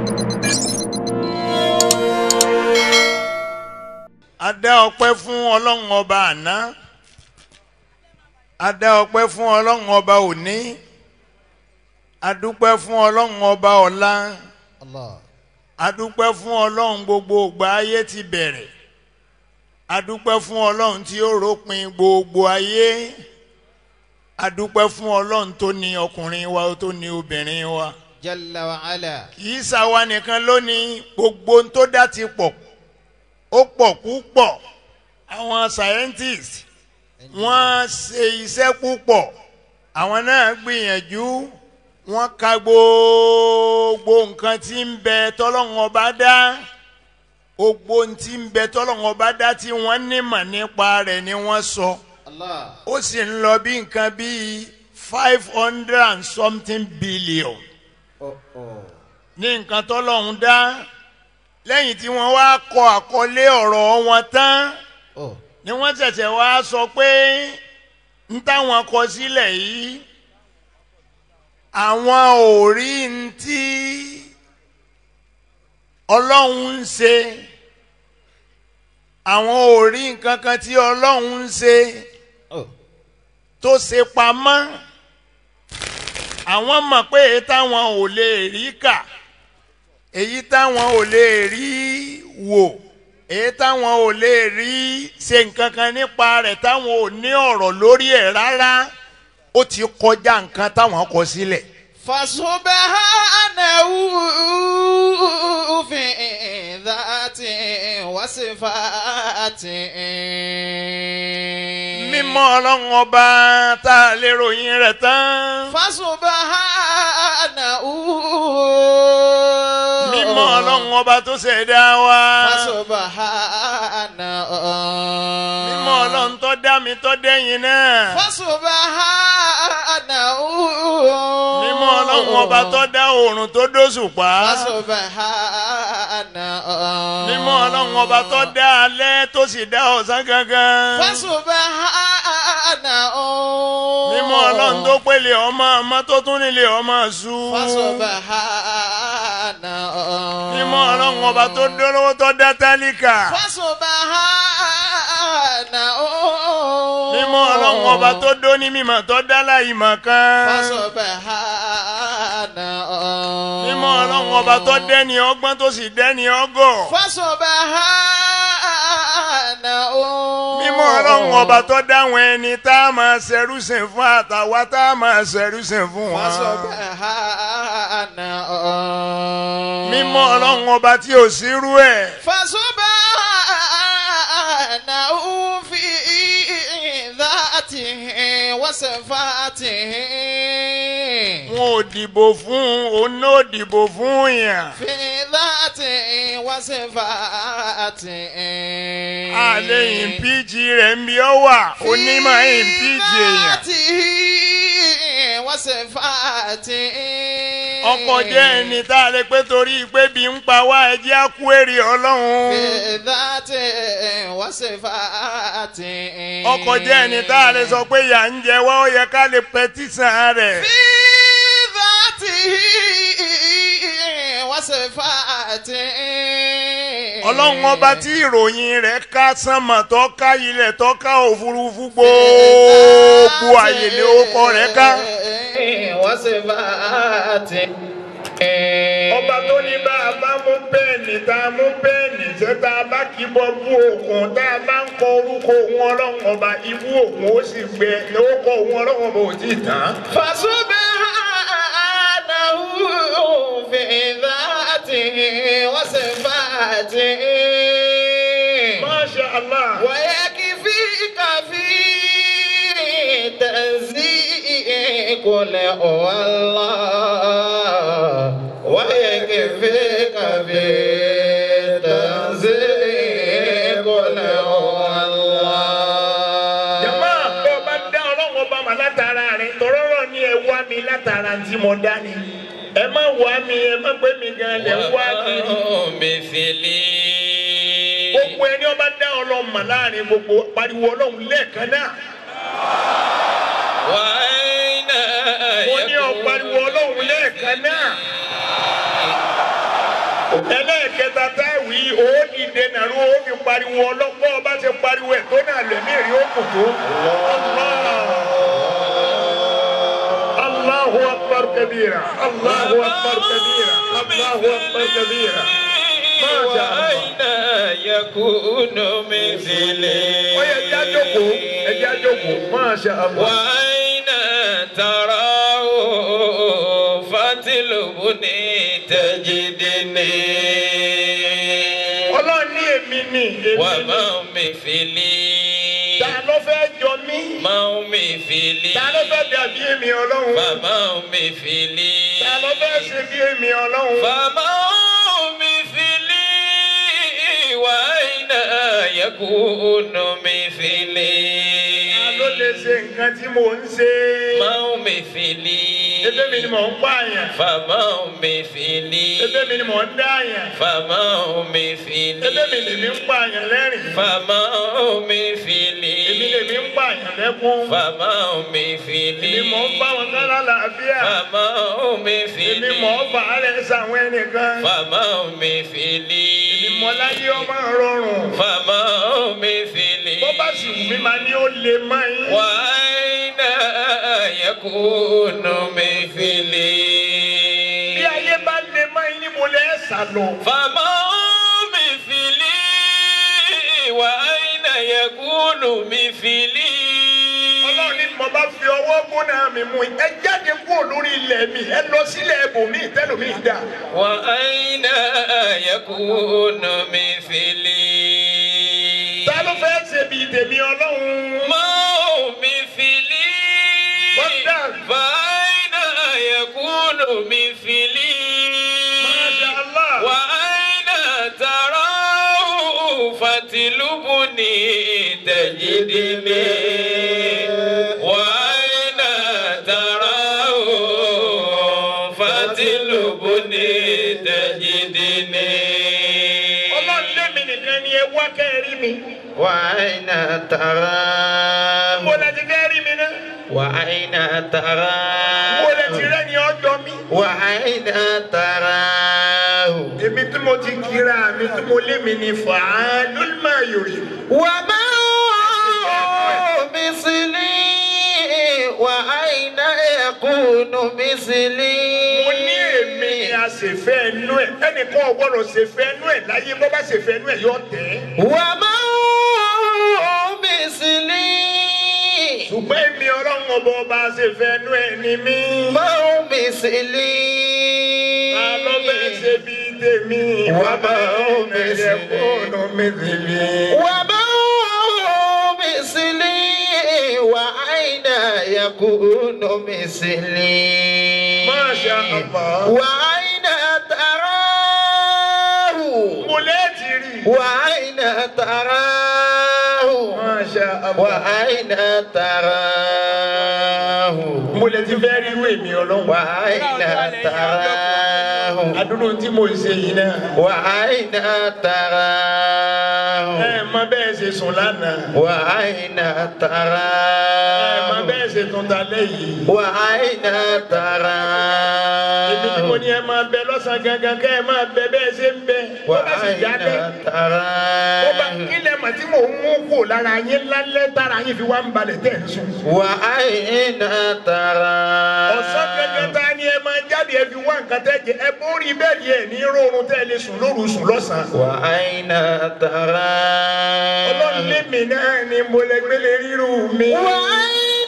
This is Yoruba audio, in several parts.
Adá ọpẹ́ fún Ọlọ́run ọba àná. Adá ọpẹ́ fún Ọlọ́run ọba òní. Adúpẹ́ fún Ọlọ́run ọba ọ̀la. Allah. Adúpẹ́ fún Ọlọ́run gbogbo ìgbà ayé ti bẹ̀rẹ̀. Adúpẹ́ fún Ọlọ́run tí ó ròpin gbogbo ayé. Adúpẹ́ fún Ọlọ́run tó ní ọkùnrin wa tó ní obìnrin wa. Jalla wa ala. Kì í ṣàwa nìkan lónìí, gbogbo tó dá ti pọ̀. Ó pọ̀ púpọ̀. Àwọn scientists wọ́n ṣe iṣẹ́ púpọ̀. Àwọn náà gbìyànjú. Wọ́n ka gbogbo nǹkan tí ń bẹ tọ́lọ́run ọba dá. Gbogbo tí ń bẹ tọ́lọ́run ọba dá tí wọ́n nímọ̀ nípa rẹ̀ ni wọ́n sọ. Allah. Ó sì ń lọ bí nǹkan bíi 500 and something billion. Ní nǹkan tọ́lọ́run dá. Lẹ́yìn tí wọ́n wá kọ àkọlé ọ̀rọ̀ wọn tán. Ni wọ́n ṣẹ̀ṣẹ̀ wá sọ pé ń táwọn kọ sílẹ̀ yìí. Àwọn ò rí ń tí Ọlọ́run ń ṣe. Àwọn ò rí nǹkan kan tí Ọlọ́run ń ṣe tó ṣe pamọ́. Àwọn mọ̀ pé èyí táwọn ò lè rí kà, èyí táwọn ò lè rí wò, èyí táwọn ò lè rí ṣe nǹkan kan nípa rẹ̀ táwọn ò ní ọ̀rọ̀ lórí ẹ̀ rárá. Ó ti kọjá nǹkan táwọn kọ sílẹ̀. Fasubhanahu fi dhati wa sifati. Mímọ́ Ọlọ́run ọba tá a lè ròyìn rẹ̀ tán. Fasubhanahu. Mímọ́ Ọlọ́run ọba tó ṣẹ̀dá wa. Fasubhanahu. Mímọ́ Ọlọ́run tó dá mi tó dẹ́yìn náà. Fasubhanahu. Mímọ́ Ọlọ́run ọba tó dá oòrùn tó dóṣùpá. Fasubhanahu. Mímọ́ Ọlọ́run ọba tó dá alẹ́ tó sì dá ọ̀sán gangan. Fasubhanahu. Mímọ́ Ọlọ́run tó pèlè ọmọ ọmọ tó tún nílé ọmọ ṣú. Fasubhanahu. Mímọ́ Ọlọ́run ọba tó dólówó tó dá tálíkà. Fasubhanahu. Mímọ́ Ọlọ́run ọba tó dó ní mímọ̀ tó dá láìmọ̀ kan. Fasubhanahu. Mímọ́ Ọlọ́run ọba tó dẹ́ni ọgbọ́n tó sì dẹ́ni ọgọ̀. Fasubhanahu. Mímọ́ Ọlọ́run ọba tó dáwọn ẹni tá a máa ṣẹrú sìn fún àtàwa tá a máa ṣẹrú sìn fún wọn. Fasubhanahu. Mímọ́ Ọlọ́run ọba tí ò sírú ẹ̀. Fasubhanahu fi dhatihi wa sifatihi. Wọn ò dìbò fún òun náà dìbò fún yàn. Fi dhatihi wa sifatihi. Àlẹ́ ìmpíjì rẹ̀ ń bí ọ wà, onímọ̀ ìmpíjì èèyàn. Fi dhatihi wa sifatihi. Ọkọ̀ jẹ́ ẹni tá a lè pé torí pé bí ń pa wá ẹjẹ́ á kú èrè Ọlọ́run. Fi dhatihi wa sifatihi. Ọkọ̀ jẹ́ ẹni tá a lè sọ pé yà ń jẹ wá ó yẹ ká lè pẹtísàn rẹ̀. Fi dhatihi wa sifatihi. Ọlọ́run ọba tí ìròyìn rẹ̀ ká sánmà tó ká ilẹ̀ tó ká òfurufú gbogbo àyè lé orúkọ rẹ̀ ká. Wa sifatihi. Ọba tó ní bá a bá mú pẹ́ẹ̀nì tá a mú pẹ́ẹ̀nì ṣé tá a bá kí bọ́ bú òkun tá a bá ń kọ orúkọ òun Ọlọ́run ọba ibú òkun ó sì gbẹ lórúkọ òun Ọlọ́run ọba ò tí ì tán. Fasubhanahu fi dhatihi wa sifatihi. Masha Allah. Wa yakfika fi tanzihi qul huwallah. Wa yakfika fi tanzihi qul huwallah. Jàmá bọ́ bá dá Ọlọ́run ọba mà látara rẹ̀ tọ́rọ́rọ́ ni ẹ wá mi látara tí mo dá ni. Ẹ má wá mi, ẹ má gbé mi gan lẹ̀ wá kiri. Gbogbo ẹni ọba dá Ọlọ́run mà láàrin gbogbo pariwo Ọlọ́run lẹ́ẹ̀kan náà. Mo ní ọ pariwo Ọlọ́run lẹ́ẹ̀kan náà. ẹlẹ́ẹ̀kẹta táwí ó dìde nàró ó fi pariwo ọlọ́pọ̀ ọba ti pariwo ẹ̀ tó náà lẹ́mí rí ó kù tó. Allahu akbar kabira, Allahu akbar kabira, Allahu akbar kabira. وأين يكون مثلي ẹjẹ́ àjòkó Masha Allah. وأين تراه فاطلبني تجدني Ọlọ́run ní èmi ni وما مثلي ta ló fẹ́ jọ mí ما مثلي ta ló fẹ́ dàbí èmi Ọlọ́run فما مثلي ta ló fẹ́ ṣe bí èmi Ọlọ́run. فما مثلي وأين يكون مثلي ta ló lè ṣe nǹkan tí mò ń ṣe. ما مثلي ebe mi ni mò ń pààyàn. فما مثلي ebe mi ni mò ń dáàyàn. فما مثلي ebe mi lèmi ń pààyàn lẹ́rìn. فما مثلي èmi lèmi ń pààyàn lẹ́kún. فما مثلي èmi mò ń bá wọn kán lálàáfíà. فما èmi مثلي mò ń fà á rẹ̀ sàwọn ẹnìkan. فما مثلي èmi mọ láyé ọmọ rọrùn. فما مثلي bó bá sì wù mí máa ní ó lè mọ́ yín. وأين يكون مثلي bí ayé bá lè mọ́ yín ni mo lè sàlọ. فما مثلي وأين يكون مثلي Ọlọ́run ní mo bá fi ọwọ́ gbóná mi mú ẹ jáde kúrò lórí ilẹ̀ mi ẹ lọ sílẹ̀ ibòmí tẹ́lòmí dà. وأين يكون مثلي ta ló fẹ́ ṣe bí tèmi Ọlọ́run. ما مثلي Bọ́dà. فأين يكون مثلي Masha Allah. وأين تراه فاطلبني تجدني وأين تراه فاطلبني تجدني Ọlọ́run lémi nìkan ni ẹ wá kẹ́rì mi. وأين تراه mo lẹ ti fẹ́ rí mi náà. وأين mo تراه lẹ ti rẹ́ni ọjọ́ mi. وأين تراه èmi tí mo ti kíra mi tí mo lé mi ní fa'alul ma yurid. وما مثلي وأين يكون مثلي mo ní èmi ni a ṣe fẹ́ ẹnu ẹ̀ ẹnìkan ò gbọ́dọ̀ ṣe fẹ́ ẹnu ẹ̀ láyé bó bá ṣe fẹ́ ẹnu ẹ̀ yóò tẹ̀. وما مثلي ṣùgbọ́n èmi Ọlọ́run ọba ọba ṣe fẹ́ ẹnu ẹ̀ ni mí. ما مثلي ta ló fẹ́ ṣe bí tèmi. وما ẹ̀yẹ kóònù mi sì lè. وما مثلي وأين يكون مثلي Masha Allah. وأين تراه mo lè ti rí. وأين تراه Masha Allah. وأين تراه mo lè ti fẹ́ rí irú èmi Ọlọ́run. وأين تراه àdúró tí mo ṣe yìí náà. وأين تراه mọ bẹ́ẹ̀ ṣe sùn lánàá. وأين mọ تراه bẹ́ẹ̀ ṣe tún ta lẹ́yìn. وأين èmi tí mo تراه ní ẹ máa bẹ lọ́sàn-án gangan kẹ́ ẹ máa bẹ bẹ́ẹ̀ ṣe ń bẹ. bó bá sì وأين jáde. bó bá تراه kílẹ̀ mọ̀ tí mò ń mú kò lára yín lálẹ́ tára yín fi wá ń balẹ̀ tẹ̀ ń sùn. وأين تراه ọ̀sán gangan tá ni ẹ máa jáde ẹ fi wá nǹkan tẹ́ jẹ ẹ borí bẹ́ẹ̀ ni ẹ ní rọrùn tẹ́ lè sùn lóru sùn lọ́sàn-án. وأين تراه Ọlọ́run lémi náà ni mo lè gbélé rírù mi. وأين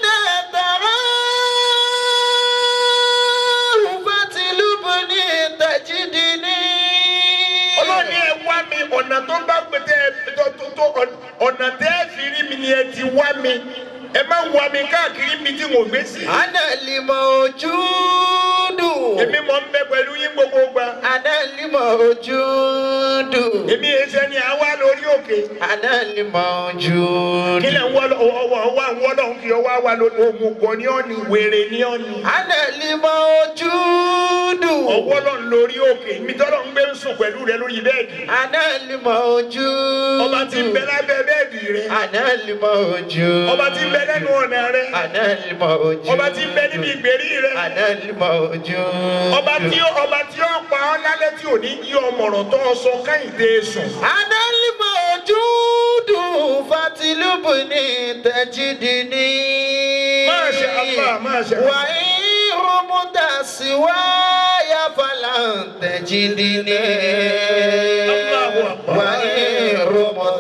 تراه فاطلبني تجدني Ọlọ́run ní ẹ wá mi ọ̀nà tó bá pété ọ̀nà tẹ́ fi rí mi ni ẹ ti wá mi. ẹ má wá mi káàkiri mi tí mo gbé sí. أنا الموجود èmi mọ̀ ń bẹ pẹ̀lú yín gbogbo gbà. أنا الموجود èmi ẹsẹ̀ ni àwa lórí òkè. أنا الموجود kílẹ̀ ń wọ́ lọ́hùn kí ọwọ́ wa lórí òmùgọ̀ ní ọ̀nì wèrè ní ọ̀nì. أنا الموجود ọwọ́ lọ́n lórí òkè mi tọ́lọ́ ń gbé ń sùn pẹ̀lú rẹ lórí bẹ́ẹ̀dì. أنا الموجود ọba tí ń bẹ lábẹ́ bẹ́ẹ̀dì rẹ. أنا الموجود ọba tí ń bẹ lẹ́nu ọ̀nà rẹ. أنا الموجود ọba tí ń bẹ níbi ìgbèrí rẹ. أنا الموجود ọba tí ó pa ọ́ lálẹ́ tí ò ní yí ọmọràn tó ọ sọ káyìndé sùn. أنا الموجود فاطلبني تجدني ما شاء الله ما شاء الله. وإن رمت سواي فلن تجدني الله أكبر. وإن رمت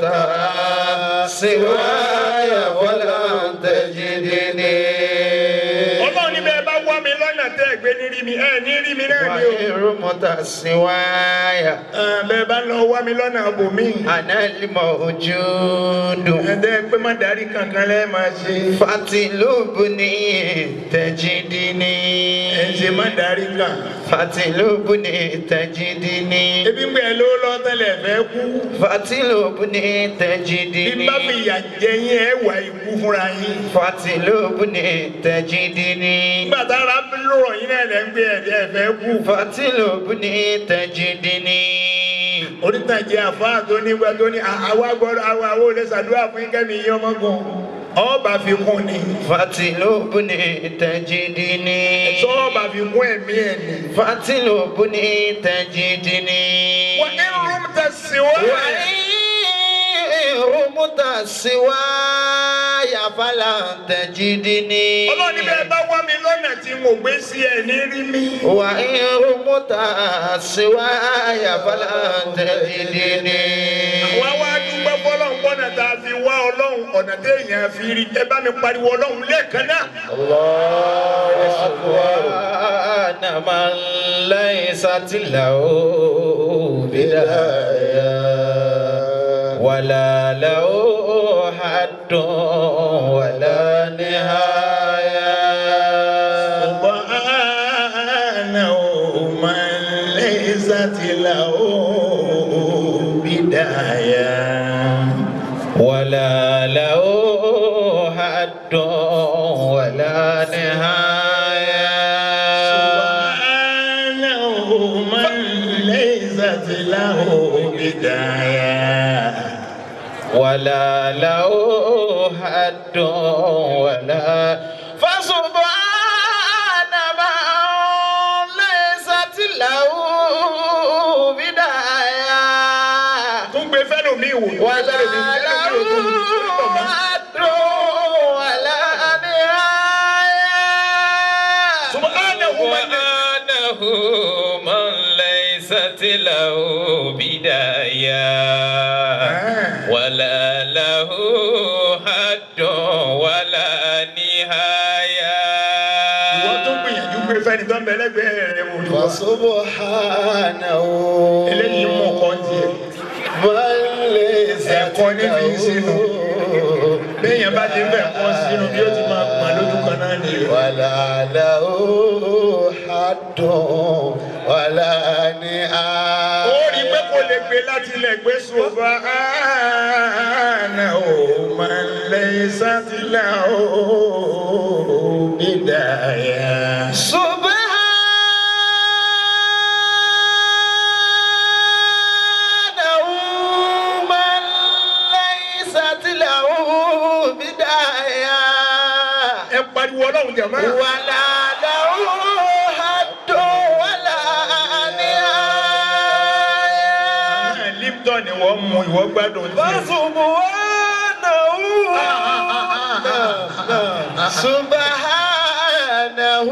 سواي فلن تجدني ọlọ́run ní bẹ́ẹ̀ bá wá mi lọ́nà tẹ́ ẹ̀ gbé ní rí mi ẹ̀ ní rí mi náà ni o. وإن رمت سواي bẹ́ẹ̀ bá lọ wá mi lọ́nà bòmí. أنا الموجود ẹ̀dẹ́ pé má darí kankan lẹ́ẹ̀ máa ṣe. فاطلبني تجدني ẹ̀ ń ṣe má darí kan. فاطلبني تجدني ebi ń gbẹ ló lọ tẹ́lẹ̀ fẹ́ kú. فاطلبني bí تجدني bá fi ìyà jẹ yín ẹ̀ wá ikú fúnra yín. فاطلبني تجدني nígbà tára lọ́rọ̀ yín náà lẹ́ ń gbé ẹ̀dẹ́ fẹ́ kú. فاطلبني تجدني onítàjẹ àfáà tó nígbà tó ní àwa gbọ́dọ̀ àwa ò lè ṣàdúrà fún kẹ́mi yín ọmọgùn ọba fi kún ni. فاطلبني تجدني sọ ọba fi kún ẹ̀mí ẹ̀ ni. فاطلبني تجدني wọ́n ní rúm tẹ̀síwá. وإن رمت سواي فلن تجدني ọlọ́ni bẹ́ẹ̀ bá wá mi lọ́nà tí mo gbé sí ẹ̀ ní rí mi. وإن رمت سواي فلن تجدني àwa wá dúpẹ́ fọlọ́run pọ́nà tá a fi wá ọlọ́run ọ̀nà téèyàn fi rí ẹ bá mi pariwo ọlọ́run lẹ́ẹ̀kan náà. الله أكبر أنا من ليست له بداية ولا له حد ولا نهاية سبحانه من ليست له بداية ولا له حد ولا نهاية سبحانه من ليست له بداية ولا له حد ولا فسبحان من ليست له بداية tún gbé fẹ́lòmíì wò. ولا له حد ولا نهاية سبحانه من ليست له بداية ولا له حد ولا نهاية ìwọ tó gbìyànjú gbé fẹ́ni tó ń bẹ lẹ́gbẹ̀ẹ́ rẹ̀ wò. فسبحانه eléyìí mú ọkọ tiẹ̀. من ليست ẹ̀kọ́ níbi ìsinú. béèyàn bá ti ń bẹ̀ kọ́ sínú bí ó ti máa gbọ̀n lójú kan náà nìyẹn. ولا له حد ولا نهاية ó rí pé kò lè gbé láti ilẹ̀ gbé subhanahu man laysat lahu bidaya. سبحانه من ليست له بداية ẹ pariwo ọlọ́run jàmá. ولا له حد ولا نهاية Lipton ni wọ́n mú ìwọ gbádùn tiẹ̀. سبحانه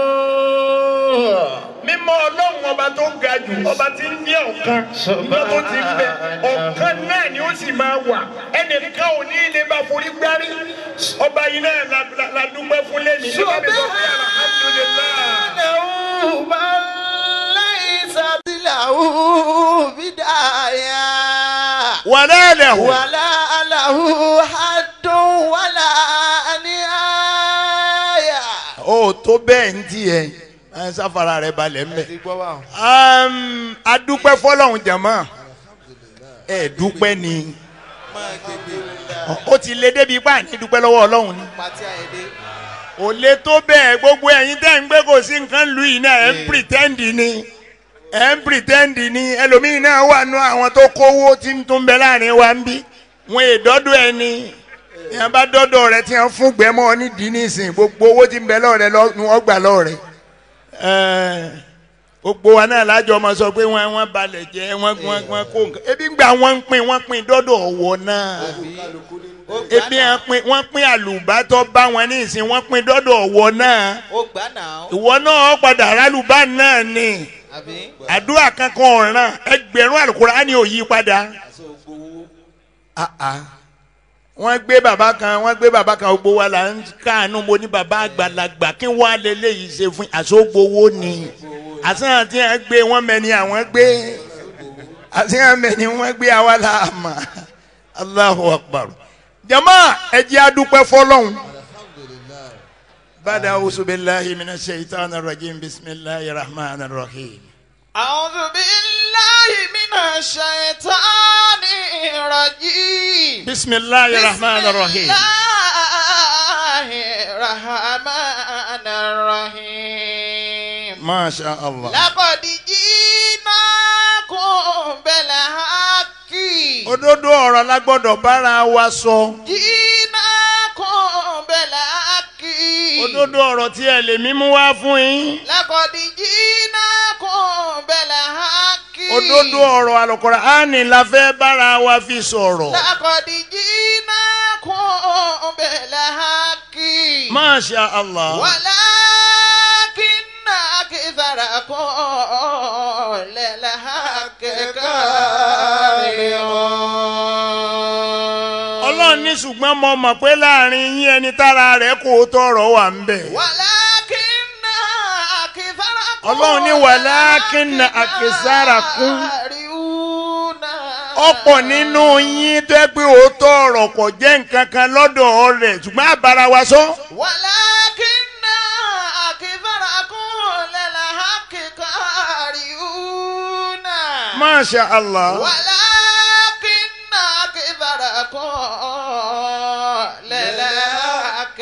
mímọ́ ọlọ́run ọba tó ga jù ọba tí ń jẹ́ ọ̀kan nígbà tó ti ń bẹ ọ̀kan náà ni ó sì máa wà ẹnìkan ò ní ilé bá forí gbárí ọba yìí náà la dúpẹ́ fún lẹ́nu nígbà tí wọ́n fi alhamdulillah. من ليست له بداية wàlá lahu. ولا له حد ولا نهاية ó tó bẹ́ẹ̀ ń tiẹ̀ ẹ sáfara rẹ̀ balẹ̀ ń bẹ̀. adúpẹ́ fọlọ́run jàmá ẹ dúpẹ́ ni ó ti lé débi ipá ní dúpẹ́ lọ́wọ́ ọlọ́run ni ò lè tó bẹ́ẹ̀ gbogbo ẹ̀yin tẹ́ ń gbé kò sí nǹkan lu yìí náà ẹ̀ ń pretend ni ẹlòmíín náà wà nù àwọn tó kówó tí ń tún bẹ láàrin wa ń bí wọn èdọ́dọ̀ ẹni ìyẹn bá dọ́dọ̀ rẹ tí wọ́n fún gbẹ́mọ́ nídìí nísìn gbogbo owó tí ń bẹ lọ́rẹ̀ ni wọ́n gbà lọ́rẹ̀ gbogbo wa náà lájọ ọmọ sọ pé wọ́n balẹ̀ jẹ́ wọ́n kó nǹkan ebi gbà wọ́n pín dọ́dọ̀ ọ̀wọ́ náà ebi wọ́n pín àlùbátọ́ bá wọn ní ìsìn wọ́n pín dọ́dọ̀ ọ̀wọ́ náà ìwọ náà padà rálùbá náà ni àdúrà kankan ọ̀ràn ẹgbẹ̀rún Al-Kùránì ò yí padà wọ́n gbé bàbá kan gbogbo wa là ń káàánú mo ní bàbá àgbàlagbà kí wọ́n á lè léyìí ṣe fún àsọgbowó ni àsán tí wọ́n gbé wọ́n mẹ́ni àwọn gbé àsán mẹ́ni wọ́n gbé àwa là mà Allahu Akbar jama ẹ jẹ́ a dúpẹ́ fọ́lọ́run bada a'udhu billahi minash shaitanir rajim bismillahir rahmanir rahim. أعوذ بالله من الشيطان الرجيم بسم الله الرحمن الرحيم بسم الله الرحمن الرحيم ما شاء الله لقد جئناكم بالحق òdodo ọ̀rọ̀ la gbọ́dọ̀ bára wa sọ جئناكم بالحق òdodo ọ̀rọ̀ tí ẹ lè mímú wá fún yín لقد جئناكم بالحق òdodo ọ̀rọ̀ Al-Qur'ani la fẹ́ bára wa fi sọ̀rọ̀ لقد جئناكم بالحق ما شاء الله ولكن أكثركم للحق كارهون. Ọlọ́run ní ṣùgbọ́n mo mọ̀ pé láàrin yín ẹni tára rẹ̀ kò tọrọ wà ń bẹ̀. ولكن أكثركم Ọlọ́run ní walakin aktharakum ọ̀pọ̀ nínú yín tó ẹ pé òótọ́ ọ̀rọ̀ kò jẹ́ nǹkan kan lọ́dọ̀ rẹ̀ ṣùgbọ́n àbára wa sọ. ولكن أكثركم للحق كارهون. ما شاء الله. ولكن أكثركم للحق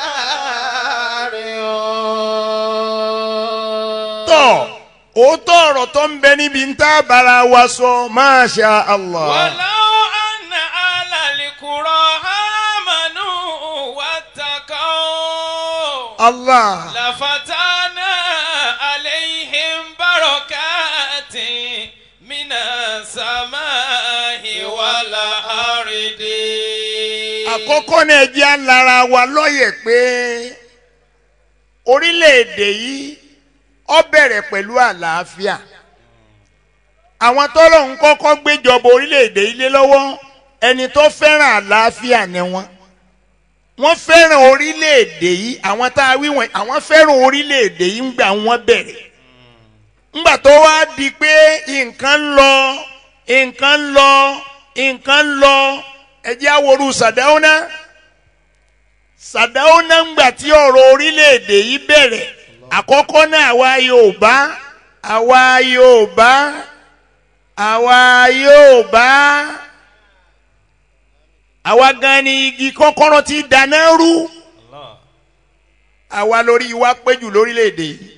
كارهون. tọ́ òótọ́ ọ̀rọ̀ tó ń bẹ níbi ń tá àbára wa sọ ما شاء الله. ولو أن أهل القرى آمنوا واتقوا الله. لفتحنا عليهم بركات من السماء والأرض. àkọ́kọ́ náà jẹ́ alára wa lọ́yẹ̀ pé orílẹ̀-èdè yìí ó bẹ̀rẹ̀ pẹ̀lú àlàáfíà àwọn tọ́lọ́run kọ́kọ́ gbéjọba orílẹ̀-èdè yìí lé lọ́wọ́ ẹni tó fẹ́ràn àlàáfíà ni wọ́n fẹ́ràn orílẹ̀-èdè yìí àwọn tá a wí wọ̀nyí àwọn fẹ́ràn orílẹ̀-èdè yìí ńgbà wọ́n bẹ̀rẹ̀ ńgbà tó wá di pé nǹkan ń lọ ẹ jẹ́ àwòrú Sàdáúná ńgbà tí ọ̀rọ̀ orílẹ̀-èdè yìí bẹ̀rẹ̀ àkọ́kọ́ náà àwa gan ni igi kọ́kọ́rọ́ tí dáná rú àwa lórí wa péjù lórílẹ̀-èdè yìí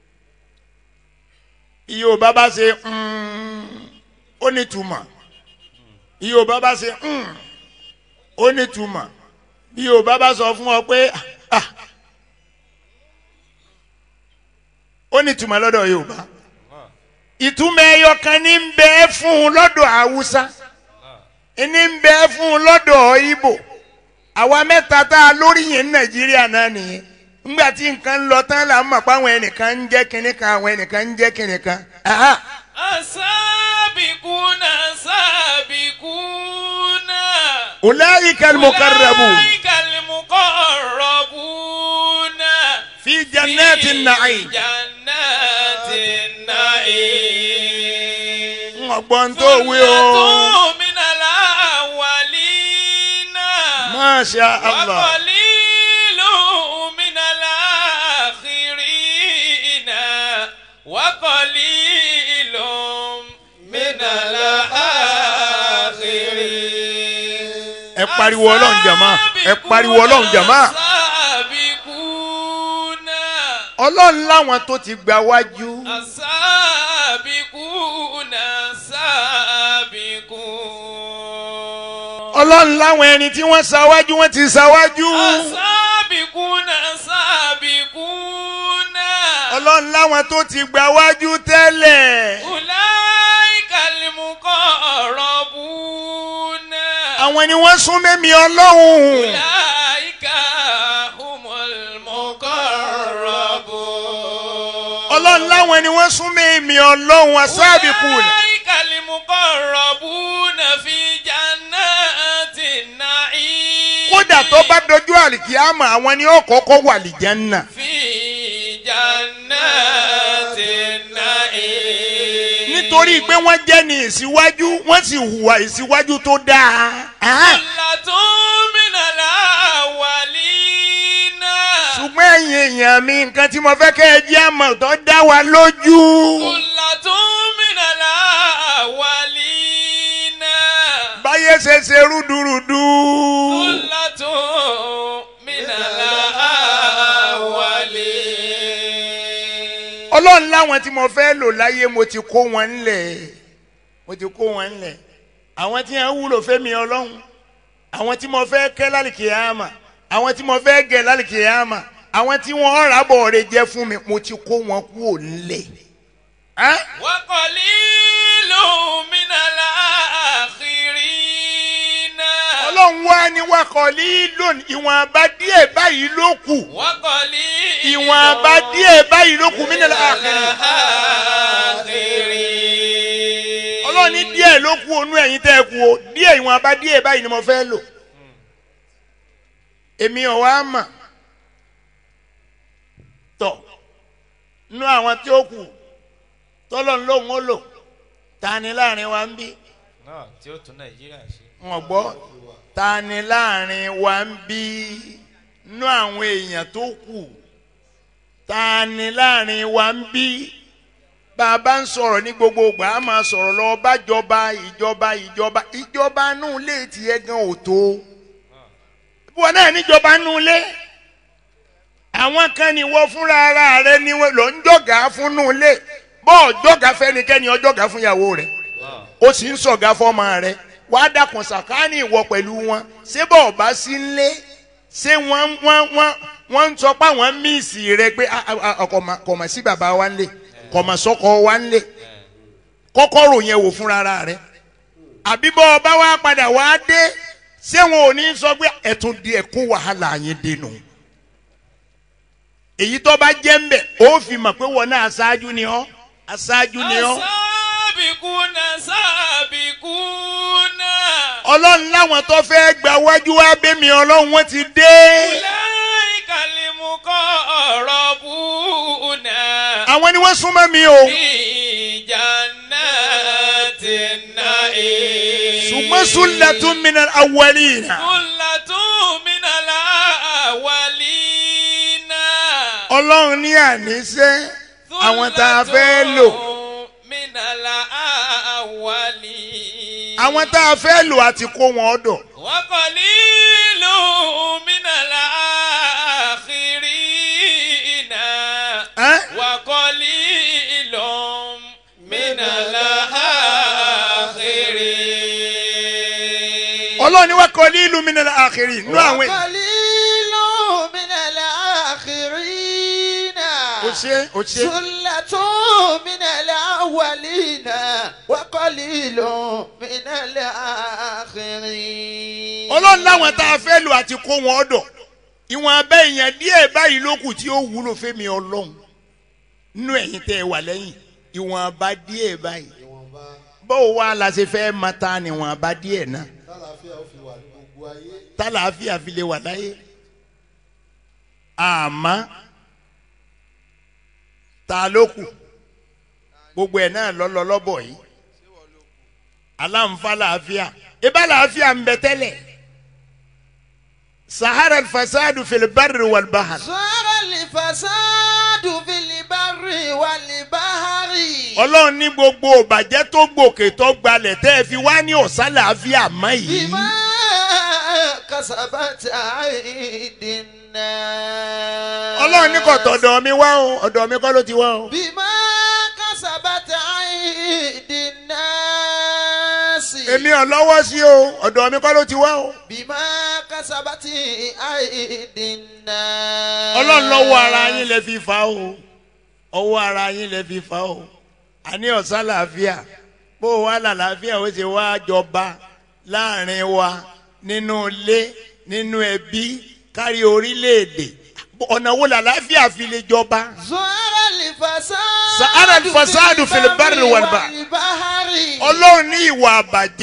Yorùbá bá ṣe ó nítumọ̀ Yorùbá bá ṣe ó nítumọ̀ bí Yorùbá bá sọ fún ọ pé ó nítumọ̀ lọ́dọ̀ Yorùbá ìtumọ̀ ẹyọ kan ní ń bẹ fún un lọ́dọ̀ Haúsá ní ń bẹ fún un lọ́dọ̀ Ìgbò àwa mẹ́ta tá a lórí yẹn ní Nàìjíríà náà nìyẹn ńgbà tí nǹkan ń lọ tán là ń mọ̀ pé àwọn ẹnìkan ń jẹ́ kinní kan àwọn ẹnìkan ń jẹ́ kinní kan. As-sabiquna as-sabiquna. Ulaika al-muqarrabun. Ulaika al-muqarrabuna. Fi jannati an-na'im. Fi jannati an-na'im. Ọgbọ́n tó wí o. Thullatun minal awwalina. Masha Allah. Wa qalilun minal akhirina. Wa qalilun minal akhirin. Ẹ pariwo Ọlọ́run jàmá. Ẹ pariwo Ọlọ́run jàmá. ọlọ́run láwọn tó ti gba wájú. As-sabiquna as-sabiqun. ọlọ́run láwọn ẹni tí wọ́n ṣáwájú wọ́n ti ṣáwájú. As-sabiquna as-sabiquna. ọlọ́run láwọn tó ti gba wájú tẹ́lẹ̀. Ulaika al-muqarrabuna. àwọn ni wọ́n sún mẹ́mi ọlọ́run. Ulaika humul muqarrabun. ọlọ́run láwọn ni wọ́n sún mẹ́mi ọlọ́run as-sabiqun. Ulaika al-muqarrabuna fi jannatin na'im. kódà tó bá dojú àlìkíyàmà àwọn ni ó kọ́kọ́ wà lìjánà. Fi jannatin na'im. nítorí pé wọ́n jẹ́ ní ìsíwájú wọ́n sì hùwà ìsíwájú tó dáa. Sullatun minal awwalina. ṣùgbọ́n ẹ̀yin èèyàn mi nǹkan tí mo fẹ́ kẹ́ ẹ jẹ́ àmọ̀ tó dá wa lójú. Sullatun minal awwalina. báyé ṣe ṣe rúdurùdu. Sullatun minal awwalina. ọlọ́run láwọn tí mo fẹ́ lò láyé mo ti kó wọn ńlẹ̀ àwọn tí wọ́n wúlò fẹ́mi ọlọ́run àwọn tí mo fẹ́ kẹ́ lálìkìyàmà àwọn tí mo fẹ́ gẹ̀ lálìkìyàmà àwọn tí wọ́n rábọ̀ rẹ̀ jẹ́ fún mi mo ti kó wọn kúrò ńlẹ̀. Wa qalilun minal akhirina. ọlọ́run wá ní wa qalilun ìwọ̀n àbá díẹ̀ báyìí ló kù. Wa qalilun ìwọ̀n àbá díẹ̀ báyìí ló kù minal akhirin. ọlọ́run ní díẹ̀ ló kù onú ẹ̀yin tẹ́ ẹ kú o díẹ̀ ìwọ̀n àbá díẹ̀ báyìí ni mo fẹ́ lò. èmi ò wá mà tọ̀ nú àwọn tí ó kù tọ́lọ́run lóhùn ó lò ta ni láàrin wa ń bí. náà tí ó tún Nàìjíríà ṣe. wọ́n gbọ́ ta ni láàrin wa ń bí nú àwọn èèyàn tó kù ta ni láàrin wa ń bí bá a bá ń sọ̀rọ̀ ní gbogbo ìgbà á máa sọ̀rọ̀ lọ bájọba ìjọba nù lé tiẹ̀ gan ò tó wọn náà níjọba nù lé àwọn kan ni wọ́n fúnra ara rẹ̀ ni wọ́n lọ ń jọ̀gá fún nù lé bọ́ọ̀ jọ̀gá fẹ́nikẹ́ni ọjọ́gá fún ìyàwó rẹ̀ ó sì ń sọ̀gá fọ́mọ rẹ̀ wàá dàkùn sàkáání ìwọ pẹ̀lú wọn ṣé bọ́ọ̀ bá sí ń lé ṣé wọ́n ń sọ pé àwọn míìsì rẹ̀ pé kọ̀mọ̀ sí bàbá wa ń lé kọ̀mọ̀ sọ́kọ wa ń lé kọ́kọ́rò yẹn wò fúnra ara rẹ̀ àbí bọ́ọ̀ bá wá padà wá dé ṣé wọn ò ní sọ pé ẹ̀tún di ẹ̀kún wàhálà yẹn dénú èyí tó bá jẹ́ ń bẹ̀ ó fi mọ̀ pé wọn náà aṣáájú ni ọ́. As-sabiquna as-sabiquna. ọlọ́run láwọn tó fẹ́ gba wájú wá bẹ́mi ọlọ́run wọ́n ti dé. Ulaika al-muqarrabuna. àwọn ni wọ́n súnmọ́ mi o. Fi jannatin na'im. ṣùgbọ́n sullatun minal awwalina. Sullatun minal awwalina. ọlọ́run ní àníṣe àwọn tá a fẹ́ lò. Minal awwalina. àwọn tá a fẹ́ lò àti kó wọn ọ̀dọ̀. Wa qalilun minal akhirina. Wa qalilun minal akhirin. ọlọ́run ní wa qalilun minal akhirin nú àwọn. qalilun minal akhirina. ó ṣe. Sullatun minal awwalina wa qalilun minal akhirin. ọlọ́run láwọn tá a fẹ́ lò àti kó wọn ọ̀dọ̀ ìwọ̀n abẹ́ èèyàn díẹ̀ báyìí ló kù tí ó wúlò fẹ́mi ọlọ́run nínú ẹ̀yin tẹ́ ẹ wà lẹ́yìn ìwọ̀n abá díẹ̀ báyìí báwo wá la ṣe fẹ́ máa ta ni ìwọ̀n abá díẹ̀ náà tálàáfíà fi lè wà láyé àmọ́ ta ló kù gbogbo ẹ̀ náà lọ́lọ́ lọ́bọ̀ yìí aláǹfà làáfíà ibà làáfíà ń bẹ tẹ́lẹ̀ sahara fasadu fil barri wal bahar. sahara fasadu fil barri wal bahari. ọlọ́run ní gbogbo ìbàjẹ́ tó gbòkè tó gbalẹ̀ tẹ́ ẹ fi wá ní ọ̀sán làáfíà mọ́ yìí. bima كسبت أيدي الناس. Ọlọ́run ní kò tọ̀dọ̀ mi wá o, ọ̀dọ̀ mi kọ́ ló ti wá o. بما كسبت أيدي الناس. Èmi ò lọ́wọ́ sí o, ọ̀dọ̀ mi kọ́ ló ti wá o. بما كسبت أيدي الناس. Ọlọ́run lọ́wọ́ ara yín lẹ fi fà o, ọwọ́ ara yín lẹ fi fà o. Àní ọ̀sán làáfíà, bó o wá làlàáfíà ó ṣe wá jọba láàrin wa nínú ilé nínú ẹbí kárí orílẹ̀-èdè. Ọ̀nà wo làlàáfíà fi lè jọba? ظهر الفساد في البر والبحر. Ọlọ́run ní ìwà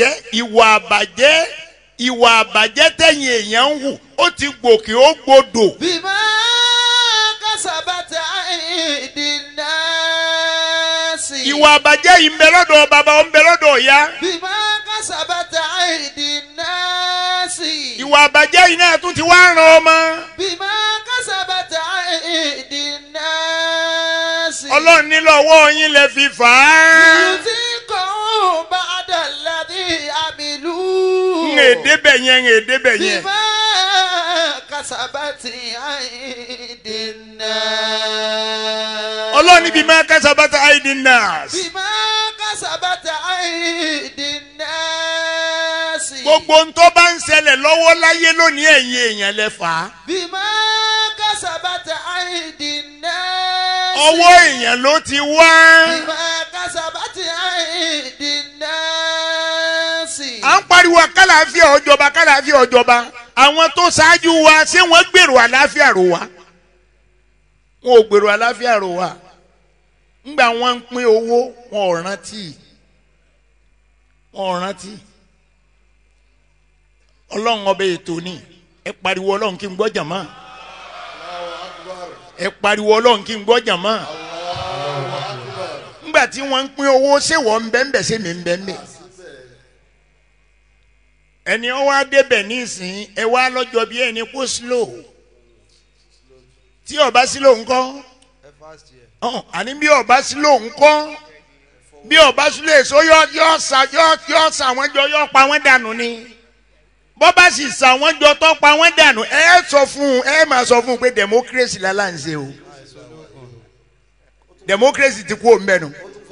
àbàjẹ́ tẹ̀yìn èèyàn ń hù ó ti gòkè ó gbodò. بما كسبت أيدي الناس. Ìwà àbàjẹ́ yìí ń bẹ lọ́dọ̀ bàbá ó ń bẹ lọ́dọ̀ ìyá. بما كسبت أيدي الناس. Ìwà àbàjẹ́ yìí náà tún ti wá ran ọmọ. بما كسبت أيدي الناس. Ọlọ́run ní lọ́wọ́ yín lẹ fi fà á. ليذيقوا بعد الذي عملوا. Ń èdébẹ̀ yẹn. بما كسبت أيدي الناس. Ọlọ́run ní bima kasabata aydin nas. بما كسبت أيدي الناس. Gbogbo ń tó bá ń ṣẹlẹ̀ lọ́wọ́ láyé lónìí ẹ̀yin èèyàn lẹ fà á. بما كسبت أيدي الناس. Ọwọ́ èèyàn ló ti wá. بما كسبت أيدي الناس. À ń pariwo kálàáfíà ọjọba kálàáfíà ọjọba. Àwọn tó ṣáájú wa ṣé wọ́n gbèrò àlàáfíà rò wá? Wọn ò gbèrò àlàáfíà rò wá. Ńgbà wọ́n ń pín owó wọn ò rántí. Ọlọ́run ọbẹ̀ ètò ni ẹ pariwo Ọlọ́run kí n gbọ́ jàmá. Ẹ pariwo Ọlọ́run kí n gbọ́ jàmá. Ńgbà tí wọ́n ń pín owó ṣé wọ́n ń bẹ́ẹ̀ ṣé mi ń bẹ́ẹ̀. Ẹni ọ wá débẹ̀ nísìnyí ẹ wá lọ́jọ́ bí ẹni kó slow. Tí ọba slow ńkọ́? Àní bí ọba slow ńkọ́? Bí ọba slow èso yọ sà wọ́n jọ yọ pa wọ́n dànù ni. Bọ́bá sì sà wọ́n jọ tọ́ pa wọ́n dànù ẹ máa sọ fún un pé democracy lálá ń ṣe o. Democracy ti kú òun bẹ́ẹ̀ nù.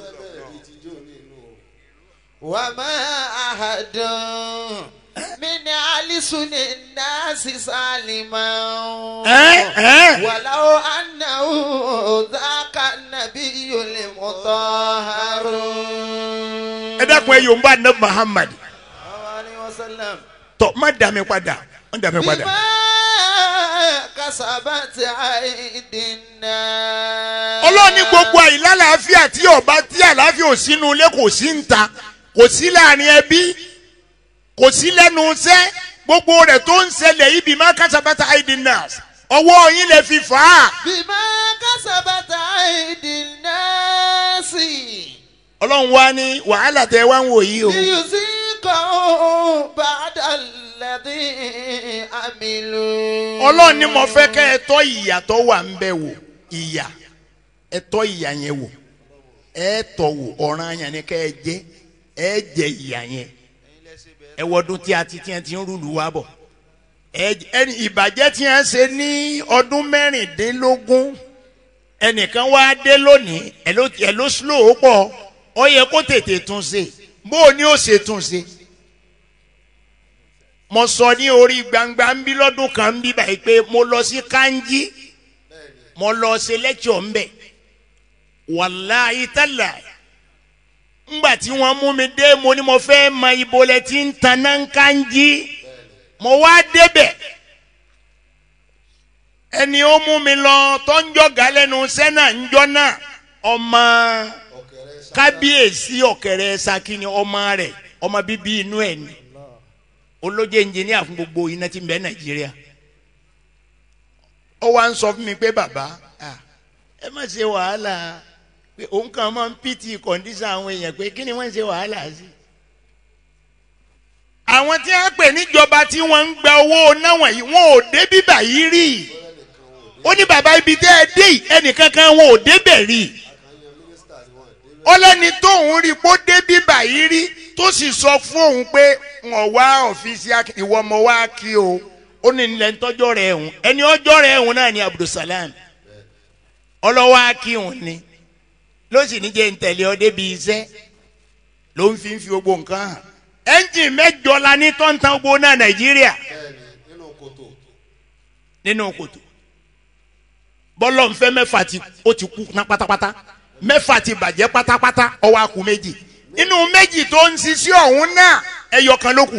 وما أحد من ألسن الناس سالما ولو أنه ذاك النبي المطهر. Ẹ dákun ẹ Yorùbá ní Muhammad. Tọ́ má dà mí padà. بما كسبت أيدي الناس. Ọlọ́run ní gbogbo àìlálàáfíà tí àlàáfíà ò sínú ilé kò sí ń ta. Kò sí láàrin ẹbí kò sí lẹ́nu iṣẹ́ gbogbo rẹ̀ tó ń ṣẹlẹ̀ yìí bima kasabata aydin nas ọwọ́ yín lè fi fà á. بما كسبت أيدي الناس. Ọlọ́run wá ní wàhálà tẹ wá ń wò yìí o. ليذيقوا بعد الذي عملوا. Ọlọ́run ní mo fẹ́ kẹ́ ẹ tọ́ ìyà tó wà ń bẹ wò ìyà ẹ tọ́ ìyà yẹn wò ẹ tọ́ wò ọ̀ràn yẹn ni kẹ́ ẹ jẹ ẹ jẹ ìyà yẹn ẹ wọdún tí a ti ń rúlu wa bọ̀ ẹni ìbàjẹ́ tí a ń ṣe ní ọdún mẹ́rìndínlógún ẹnìkan wá dé lónìí ẹ ló slow pọ̀ ó yẹ kó tètè tún ṣe bó o ní ó ṣe tún ṣe. Mo sọ ní orí gbangba ń bí lọ́dún kan ń bí báyìí pé mo lọ sí Kanji mo lọ ṣe lecture ń bẹ̀ wàláhí tálláhí ńgbà tí wọ́n mú mi dé mo ní mo fẹ́ mọ ibo lẹ ti ń taná ń Kanji mo wá débẹ̀ ẹni ó mú mi lọ tó ń jọ̀gá lẹ́nu sẹ́nà ń jọ náà ọmọ kábíyèsí ọ̀kẹ́rẹ́ sakini ọmọ rẹ̀ ọmọ bíbí inú ẹ̀ ni olóje ẹnjìníà fún gbogbo iná tí ń bẹ Nàìjíríà ó wá ń sọ fún mi pé bàbá ẹ má ṣe wàhálà pé òun kàn máa ń pìtì kọ̀ǹdíṣà àwọn èèyàn pé kí ni wọ́n ń ṣe wàhálà sí. Àwọn tí wọ́n pè níjọba tí wọ́n ń gba owó náà wọ̀nyí wọn ò dé bíbà yìí rí ó ní bàbá ibi tẹ́ ẹ dé ẹnìkan kan wọn ò débẹ̀ rí ó lẹ́ni tóun rí kó dé bíbà yìí rí tó sì sọ fún òun pé wọ́n wá ọ̀fíìsì ìwọ ọmọ wa kí o ó ní ilẹ̀ ń tọ́jọ́ rẹ̀ ẹ̀hún ẹni ọjọ́ rẹ̀ ẹ̀hún náà ni Abdulsalam ọlọ́wọ́ akíhun ni ló sì ní jẹ́ ń tẹ̀lé ọ débi iṣẹ́ ló ń fi gbogbo nǹkan hàn ẹ́ńjìn mẹ́jọ la ní tọ́ntàn gbogbo náà Nàìjíríà nínú kòtò bọ́lọ̀ ń fẹ́ mẹ́fà ó ti kú ná pátápátá mẹ́fà ti bàjẹ́ pátápátá ó wá kù méjì nínú méjì tó ń ṣiṣẹ́ ọ̀hún náà ẹyọ kan ló kù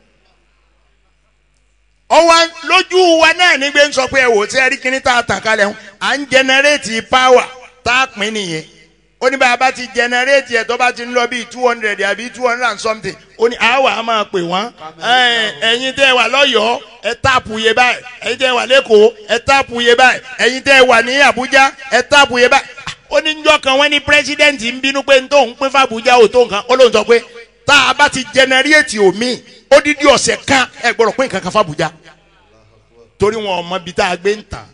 ọwọ́ lójú wa náà nígbẹ́ ń sọ pé ẹ wò tí ẹ rí kíní tá a tàn kalẹ̀ ń à ń jẹnẹrétì páwà tá a pín nìyẹn ó ní bá a bá ti jẹnẹrétì ẹ̀ tó bá ti ń lọ bíi 200 àbí 200 and something ó ní àwa á máa pè wọ́n ẹ̀yin tẹ́ ẹ wà lọ́yọ̀ọ́ ẹ táàpù yé báyìí ẹ̀yin tẹ́ ẹ wà lẹ́kọ̀ọ́ ẹ táàpù yé báyìí ẹ̀yin tẹ́ ẹ wà ní Àbújá ẹ táàpù yé báyìí ó ní njọ́ kan wọ́n ní pírẹ́sídẹ́ǹtì ń bínú pé ntòun pín fàbújá ò tó nǹkan ó lóun sọ pé tá a bá ti jẹnẹrétì omi ó dídí ọ̀sẹ̀ kan ẹ gbọ́dọ̀ pín nǹkan kan fàbújá torí wọn ọmọ bíi tá a gbé ń tàn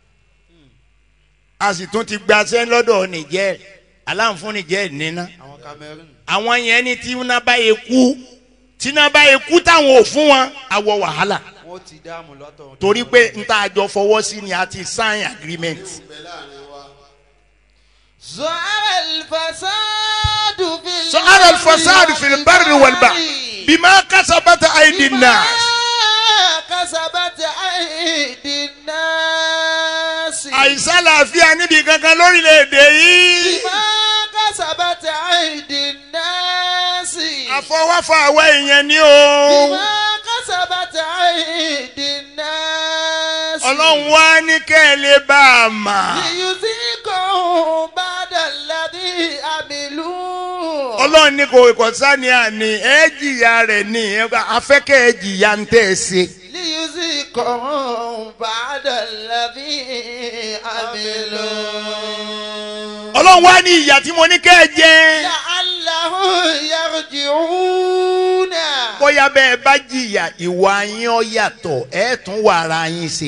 a sì tún ti gbaṣẹ́ lọ́dọ̀ Nìjẹ́ aláǹfún Nìjẹ́ níná àwọn yẹn ní tí iná bá yẹ kú táwọn ò fún wọn àwọ̀ wàhálà torí pé n tá a jọ fọwọ́ sí ni a ti sign agreement. ظهر الفساد في البر والبحر بما كسبت أيدي الناس àìsàn làáfíà níbi kankan lórílẹ̀‐èdè yìí. àfọwọ́fọ àwọn èèyàn ni o. ọlọ́run wá ní kẹ́ ẹ lè bá a mà. ọlọ́run ní kò ìkọ̀sá ni àní ẹ jìyà rẹ̀ ní afẹ́kẹ́ ẹ jìyà ń tẹ̀ ẹ ṣe. ọlọ́run wá ní ìyà tí mo ní kẹ́ ẹ jẹ. bóyá bẹ́ẹ̀ bá jìyà ìwà yín ó yàtọ̀ ẹ̀ tún wà ara yín ṣe.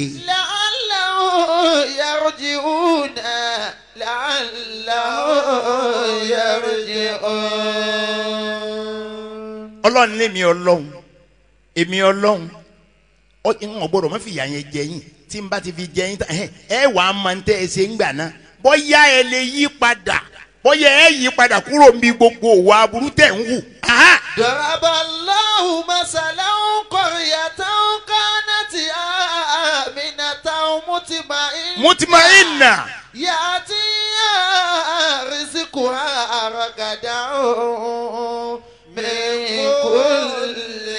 ọlọ́run lé mi ọlọ́run èmi ọlọ́run ìwọ̀n gbọ́dọ̀ má fi ìyà yẹn jẹ yín tí n bá ti fi jẹ yín ẹ wà á máa ń tẹ́ ẹ ṣe ń gbà náà bóyá ẹ lè yí padà bóyá ẹ yí padà kúrò níbi gbogbo òwò aburú tẹ̀ ń wù. Daraballahu masalan qaryatan kanat aminatan mutma'inna ya'tiha rizquha ragadan min kulli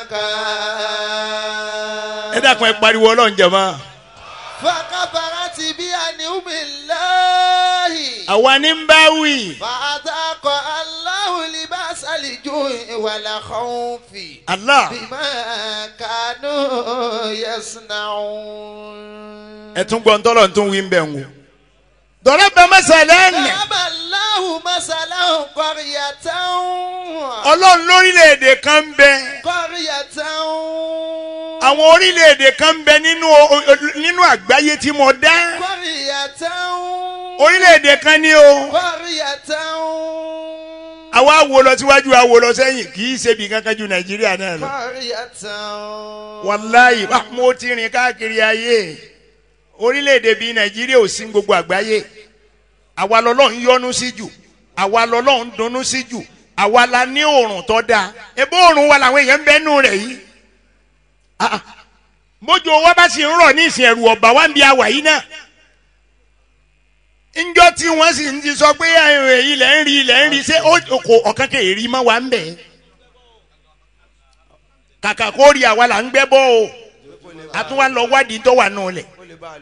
makan. ẹ dákun ẹ pariwo ọlọ́run jàmá. fakafarati bi an'umillahi. àwa ní ń bá wí. fa'adhaqa Allahu libasa al-ju'i wal khawfi. Allah. bima kanu yasna'un. ẹ tún gbọ́ ntọ́lọ̀ tún wí ń bẹ̀ ń wò. daraba masalan. Daraballahu masalan qaryatan. ọlọ́run lórílẹ̀‐èdè kan ń bẹ. qaryatan. àwọn orílẹ̀‐èdè kan ń bẹ nínú àgbáyé tí mo dá. qaryatan. orílẹ̀‐èdè kan ní o. qaryatan. àwa wo lọ síwájú àwo lọ sẹ́yìn kì í ṣe bí kankan ju Nàìjíríà náà lọ. qaryatan. wàláyé mo ti rìn káàkiri ayé orílẹ̀‐èdè bíi Nàìjíríà ò sí gbogbo àgbáyé àwa lọ́lọ́run yọ́nú sí jù àwa lọ́lọ́run dunnú sí jù àwa la ní oòrùn tó dáa ebó oòrùn wa làwọn èèyàn ń bẹ́nu rẹ̀ yìí bójú owó bá sì ń rọ̀ ní ìsìn ẹ̀rù ọ̀bà wa ń bi àwà yìí náà ńjọ́ tí wọ́n sì ń ti sọ pé ilẹ̀ ń rí ṣé ọ̀kan kèrè mọ́ wa ń bẹ̀ kàkà kó rí àwa là ń gbẹ́ bọ́ o àtúwà lọ wádìí tó wà nù lẹ̀.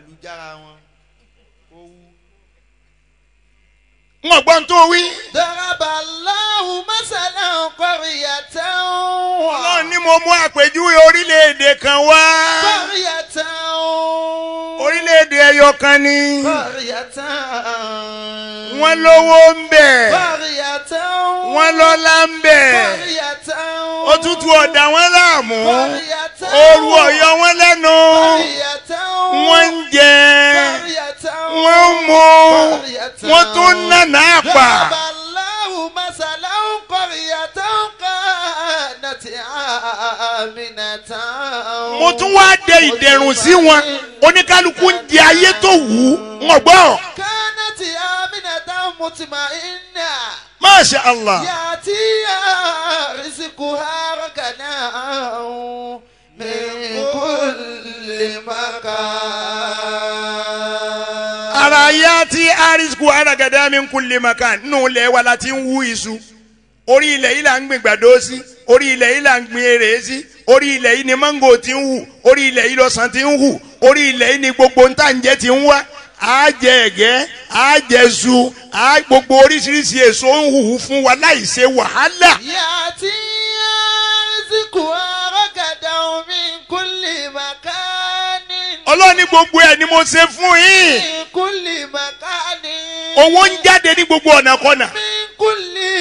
wọ́n gbọ́n tó wí. Daraballahu masalan qaryatan. ọlọ́run ní mo mú àpèjúwe orílẹ̀-èdè kan wá. qaryatan. orílẹ̀-èdè ẹyọ kan ni. qaryatan. wọ́n lówó ń bẹ̀. qaryatan. wọ́n lọ́lá ń bẹ̀. qaryatan. òtútù ọ̀dà wọn láàmú. qaryatan. ooru ọ̀yọ́ wọn lẹ́nu. qaryatan. wọ́n ń jẹ. qaryatan. wọ́n ń mu. qaryatan. wọ́n tún nànà àpà. Daraballahu masalan qaryatan mo tún wá dé ìdẹ̀rùn sí wọn oníkálukú ń di ayé tó wù ú wọn gbọ́. kánátì aminata mutmainna. Masha Allah. yàtí rizquha ragana min kulli makan. ara yàtí arizku aragada min kulli makan nù lẹ́ wa láti ń wú iṣu orí ilẹ̀ yìí là ń gbìn gbàdó sí orí ilẹ̀ yìí là ń gbìn èrè sí orí ilẹ̀ yìí ni mango ti ń hù orí ilẹ̀ yìí lọ́sàn ti ń hù orí ilẹ̀ yìí ni gbogbo ntànjẹ ti ń wá á jẹ ẹ̀gẹ́ á jẹ su á gbogbo oríṣiríṣi èso ń hù fún wa láì ṣe wàhálà. yàtí rizquha ragadan min kulli makanin. ọlọ́ọ̀ni gbogbo ẹ̀ ni mo ṣe fún yín. min kulli makanin. owó ń jáde ní gbogbo ọ̀nà kọ́nà. min kulli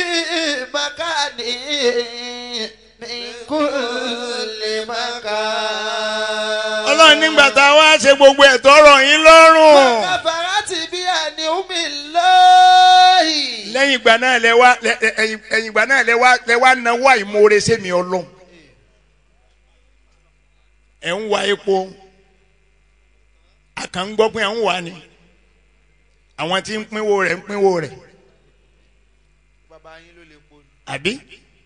makanin. min kulli makan. ọlọ́run nígbà tá a wá ṣe gbogbo ẹ̀ tọrọ yín lọ́rùn. Fakafarati bi an'umillahi. lẹ́yìn ìgbà náà lẹ wá náwó àìmoore sẹ́mi ọlọ́run. ẹ̀ ń wa epo àkàn ń gbọ́ pé ẹ̀ ń wà ní àwọn tí ń pínwó rẹ̀ ń pínwó rẹ̀ àbí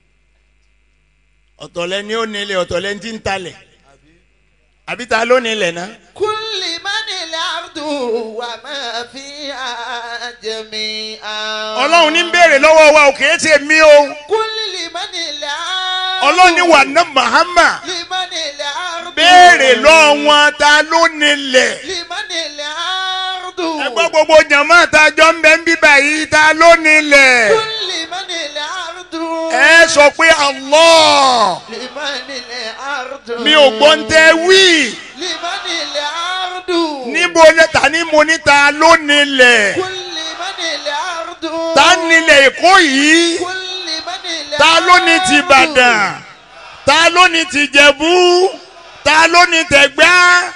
ọ̀tọ̀lẹ́ ni ó nílẹ̀ ọ̀tọ̀lẹ́ ti ń talẹ̀ àbí ta ló nílẹ̀ náà. kulli manil ardu wa ma fiha jami'an. ọlọ́run ní ń béèrè lọ́wọ́ wa ò kìí ṣe mí o. kulli manil ardu. ọlọ́run ní wà ná Muhammad. limanil ardu. béèrè lọ́wọ́ wọn ta ló nílẹ̀. limanil ardu. ẹ gbọ́ gbogbo jàmáà tá a jọ ń bẹ ń bíbà yìí ta ló nílẹ̀. kulli manil ardu. ẹ sọ pé Allah. limanil ardu. mi ò gbọ́ ń tẹ́ wí. limanil ardu. níbo ni ta ni mo ní ta ló nílẹ̀. kulli manil ardu. ta nílẹ̀ Èkó yìí. kulli manil ta ló ní ti Ìbàdàn. ta ló ní ti Ìjẹ̀bú. ta ló ní tẹ̀gbá.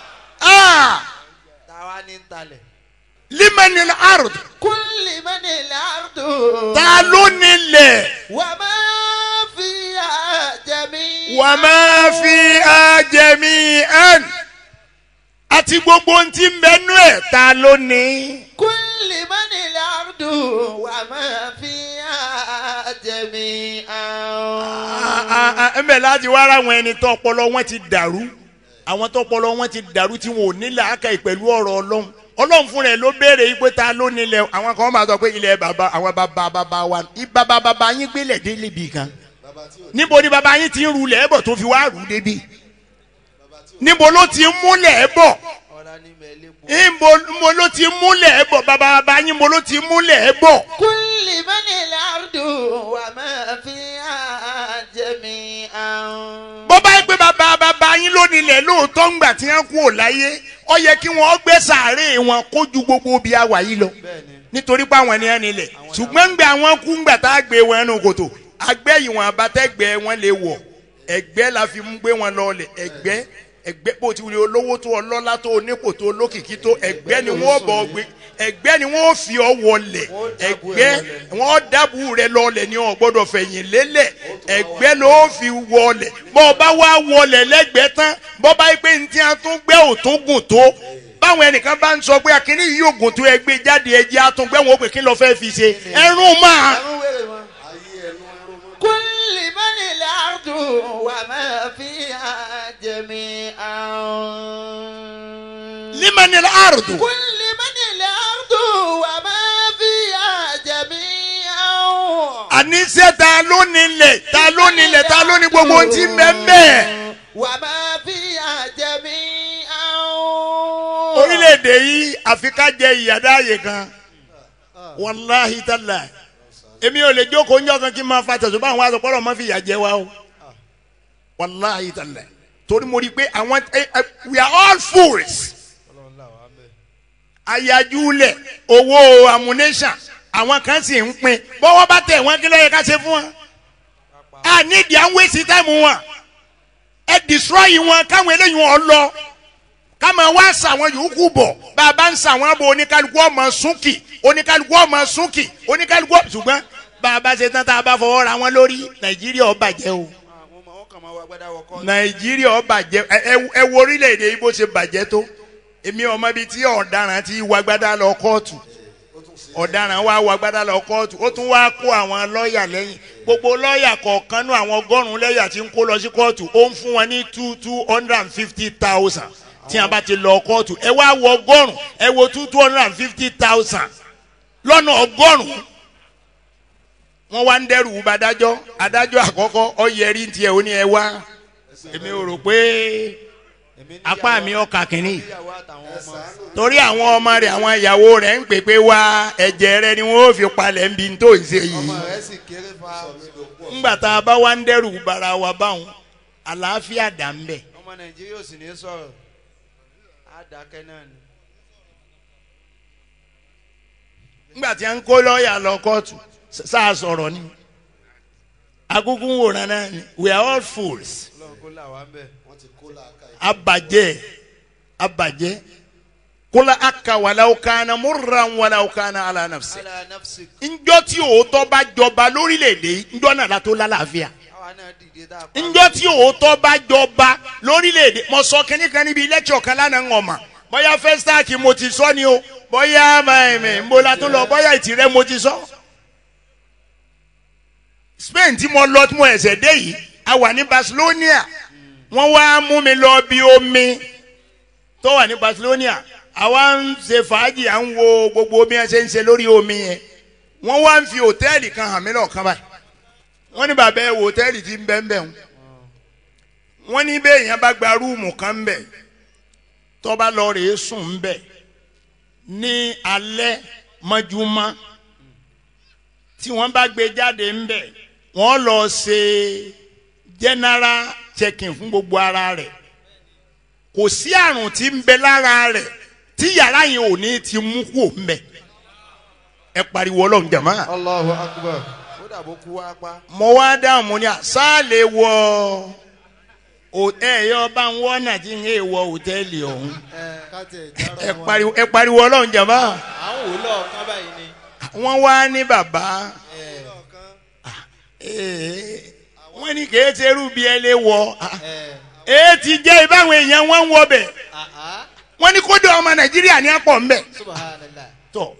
táwa ní ń talẹ̀. limanil ard. kulli manil ardu. ta ló nílẹ̀. wa ma fiha jami'an. wa ma fiha jami'an. àti gbogbo ohun tí ń bẹnu ẹ̀ ta ló ní. kulli manil ardu. wa ma fiha jami'an. ẹ̀mẹ̀ láti wá ara àwọn ẹni tó ọpọlọ wọn ti dàrú àwọn tó ọpọlọ wọn ti dàrú tí wọn ò ní làákàyè pẹ̀lú ọ̀rọ̀ Ọlọ́run Ọlọ́run fún rẹ̀ ló béèrè yìí pé ta ló nílẹ̀ àwọn kan máa sọ pé ilẹ̀ bàbá àwọn bàbá wa bàbá yín gbélé dé níbi kan níbo ni bàbá yín ti ń rulẹ̀ ẹ̀bọ̀ tó fi wá rù débi níbo ló ti ń múlẹ̀ ẹ̀bọ̀ níbo ló ti ń múlẹ̀ ẹ̀bọ̀ bàbá yín níbo ló ti ń múlẹ̀ ẹ̀bọ̀. kulli manil ardu. wa ma fiha jami'an. bọ́bá yìí pé bàbá yín ló nílẹ̀ lóòótọ́ ńgbà tí wọ́n kú ò láyé ó yẹ kí wọ́n gbé sàárè wọn kó ju gbogbo bí a wà yìí lọ nítorí pé àwọn ènìyàn nílẹ̀ ṣùgbọ́n ńgbà wọn kú ńgbà tá a gbé wọn nù kòtò àgbẹ̀ ìwọ̀n àbátẹ́gbẹ́ wọn lè wọ̀ ẹ̀gbẹ́ la fi mú gbé wọn lọ́ọ̀lẹ̀ ẹ̀gbẹ́ bó ti wuli olówó tó ọlọ́lá tó onípò tó olókìkí tó ẹ̀gbẹ́ ni wọ́n bọ̀ gbé ẹ̀gbẹ́ ni wọ́n fi ọ wọlẹ̀ ẹ̀gbẹ́ wọ́n dábù rẹ lọ́ọ̀lẹ̀ ni wọ́n gbọ́dọ̀ fẹ̀yìn lélẹ̀ ẹ̀gbẹ́ ló fi wọlẹ̀ bọ́ ọ bá wá wọlẹ̀ lẹ́gbẹ̀ẹ́ tán bọ́ bá yí pé ní tí a tún gbẹ́ òtún gùn tó báwọn ẹnìkan bá ń sọ pé akínní yìí yóò gùn tó ẹgbẹ́ jáde ẹjẹ́ àtúngbẹ́ wọn ó pè kí lọ́ọ́ fẹ́ fi ṣe ẹrún máa. kulli manil ardu. wa ma fiha jami'an. limanil ardu. kulli manil ardu. wa ma fiha jami'an. àníṣe ta ló nílẹ̀ ta ló nílẹ̀ ta ló ní gbogbo ohun tí ń bẹ ń bẹ. wa ma fiha jami'an. orílẹ̀-èdè yìí àfi ká jẹ ìyàdáyè kan wàláhi tálà èmi ò lè jókòó ńjọ́ kan kí n máa fa tẹ̀sùn báwọn aṣọ pọ́lọ́ máa fi ìyà jẹ wa o wàláhi tálà torí mo rí i pé àwọn we are all fools ayájúlẹ̀ owó ammunition àwọn kan sì ń pín bọ́wọ́ bá tẹ̀ wọ́n kí ló yẹ ká ṣe fún wọn a nídìí à ń wéṣí táìmù wọn ẹ destroy wọn káwọn eléyìí wọn lọ ká máa wá sàwọn yòókù bọ̀ bá a bá ń sàwọn bọ̀ oníkálukú ọmọ súnkì oníkálukú ọmọ súnkì oníkálukú ṣùgbọ́n bá a bá ṣe tán tá a bá fọwọ́ ra wọn lórí Nàìjíríà ó bàjẹ́ o Nàìjíríà bàjẹ́ ẹ wo orílẹ̀-èdè yìí bó ṣe bàjẹ́ tó èmi ọmọ ibi tí ọ̀daràn ti wá gbádá lọ kóòtù ọ̀daràn wá wá gbádá lọ kóòtù ó tún wá kó àwọn lọ́ọ̀yà lẹ́yìn gbogbo lọ́ọ̀yà kọ̀ọ̀kan nú àwọn ọgọ́rùn-ún lẹ́yà tí ń kó lọ sí kóòtù ó ń fún wọn ní 250,000 tí a bá ti lọ kóòtù ẹ wá wọ ọgọ́rùn-ún ẹ wo 250,000 lọ́nà ọgọ́rùn-ún wọ́n wá ń dẹ́rù bá adájọ́ àkọ́kọ́ ọ̀yẹ́rì ń tiẹ̀ ó ní ẹ wá èmi ò rò pé apá mi ọkà kìíní torí àwọn ọmọ rẹ̀ àwọn ìyàwó rẹ̀ ń pè pé wá ẹ̀jẹ̀ rẹ̀ ni wọ́n fi palẹ̀ ń bi tó ń ṣe yìí ńgbà tá a bá wá ń dẹ́rù bara wa báwọn àlàáfíà dà ń bẹ̀. ọmọ Nàìjíríà ò sì ní sọ̀rọ̀ àdàkẹ́ náà ni. ńgbà tí a ń kó lọ́ọ̀yà lọ kóòtù sáà sọ̀rọ̀ ni akúkú ń wòran náà ni we are all fools. abajẹ́ kóla aka wàlàó kana murran wàlàó kana ala nafsi. njọ́ tí òótọ́ bá jọba lórílẹ̀‐èdè njọ́ náà la tó lálàáfíà. njọ́ tí òótọ́ bá jọba lórílẹ̀‐èdè mo sọ kínníkan níbi lẹ́kṣọ̀ kan lánàá ń ọ̀mà bóyá fẹ́stáàkì mo ti sọ ni o bóyá mbola tó lọ bóyá ìtìrẹ́ mo ti sọ. Spain tí mo lọ tí mo ẹsẹ̀ dé yìí a wà ní Barcelona wọ́n wá mú mi lọ bí omi tó wà ní Barcelona àwa ń ṣe fàájì à ń wo gbogbo omi ẹ ṣe ń ṣe lórí omi yẹn wọ́n wá ń fi hòtẹ́ẹ̀lì kan hàn mí lọ́ọ̀kan báyìí wọ́n ní bàbá ẹ wo hòtẹ́ẹ̀lì tí ń bẹ́ ń bẹ̀ wọ́n ní bẹ́ẹ̀ yẹn bá gba rúùmù kan ń bẹ̀ tó bá lọ rèé sùn ń bẹ̀ ní alẹ́ mọ́júmọ́ tí wọ́n bá gbé jáde ń bẹ̀ wọ́n lọ ṣe general checking fún gbogbo ara rẹ̀ kò sí àrùn tí ń bẹ lára rẹ̀ tí yàrá yẹn ò ní ti mú kú òun bẹ̀ ẹ pariwo Ọlọ́run jàmá. Allahu Akbar. ó dàbò kú wá pa. mo wá dáhùn mo ní àṣàlẹ̀ wọ ẹ̀yọ́ bá ń wọ́n náà tí ń yé wọ hòtẹ́ẹ̀lì ọ̀hún ẹ pariwo Ọlọ́run jàmá. àwọn wò lọ́ọ̀kan báyìí ni. wọ́n wá ní bàbá wọ́n ní kèé ṣe irú bí ẹ lè wọ èé ti jẹ́ ìbáwọn èèyàn wọ́n ń wọ bẹ̀ wọ́n ní kódà ọmọ Nàìjíríà ní àpọ̀ ń bẹ̀ tọ̀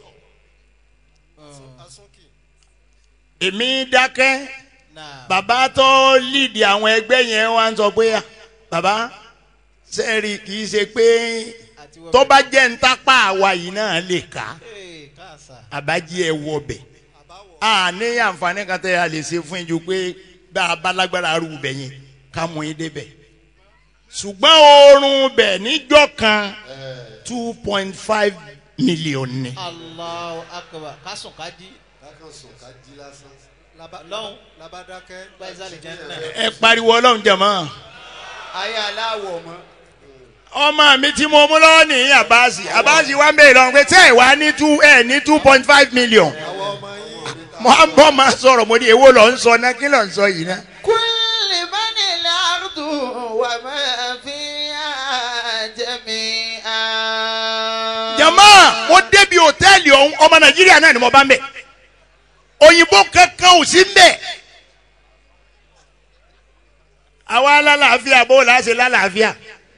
èmi dákẹ́ bàbá tó lídìí àwọn ẹgbẹ́ yẹn wá ń sọ pé bàbá sẹ́ẹ̀rì kì í ṣe pé tó bá jẹ́ ń tápá àwa yìí náà lè ká àbájí ẹ wọ bẹ̀ ní àǹfààní kan tẹ́ a lè ṣe fún yín pé bá a bá lágbára rú bẹ̀ yẹn ká mú yín débẹ̀ ṣùgbọ́n oorun bẹ̀ níjọ́ kan 2.5 million ni. Allahu Akbar kásùn ká dí. lọ́hùn labadakẹ́ gbàzálì jẹ́ ẹ pariwo Ọlọ́run jàmá. ayé aláwọ̀ mọ́. ọmọ mi tí mo mú lọ́wọ́ ní Abasi wá ń bèèrè lọ́wọ́ pé tẹ́ ẹ̀ wá ní 2.5 million. mo á bọ́ máa sọ̀rọ̀ mo ní èwo lọ ń sọ náà kí lọ ń sọ yìí náà. kulli manil ardu wa ma fiha jami'an. jàmá mo débi hòtẹ́ẹ̀lì ọ̀hún ọmọ Nàìjíríà náà ni mo bá ń bẹ̀ òyìnbó kankan ò sí ń bẹ̀. àwa lálàáfíà bó la ṣe lálàáfíà